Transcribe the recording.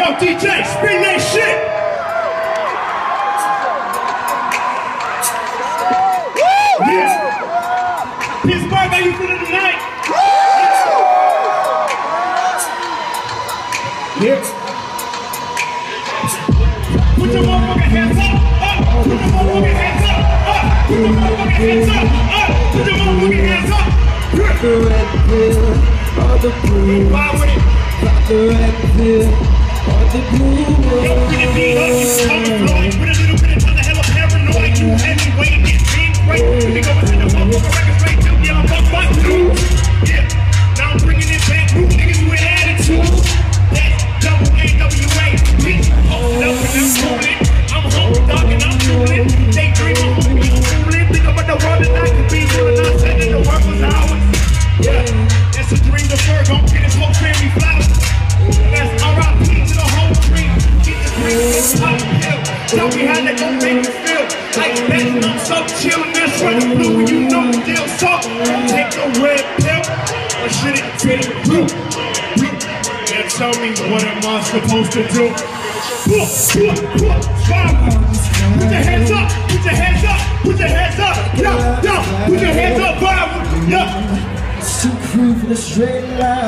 Yo, DJ, spin that shit. Yeah. Pittsburgh, how you feeling tonight? Yeah. Put your motherfucking hands up. Put your motherfucking hands up. Put your motherfucking hands up. Put your motherfucking hands up. Pop the red pill, all the blue. Ride with it. Pop the red pill, all the blue. Yo, get it beat up, you coming Floyd. With a little bit of time, the hell of paranoid. You heavyweight, get big, great. We go into the motherfucking record straight to the other fuck dude. Yeah, now I'm bringing it back. New niggas with attitude. That's double AWA. Pitt, hold up and I'm fooling. I'm home, dog, and I'm fooling. They dream of homie, I'm fooling. Think about the world that I could be doing. I said that the work was ours. Yeah, that's a dream deferred. Gon' get this whole family flowers. That's R.I.P. to the whole dream. Get the dream from top hill. Tell me how they gon' make you feel. Like that, I'm so chill. That's right, the blue, you know the deal. So, take the red pill. Or should it take blue? And tell me, what am I supposed to do? Put your hands up, put your hands up, put your hands up. Yo, put your hands up, Bible. Yo. To prove the straight line.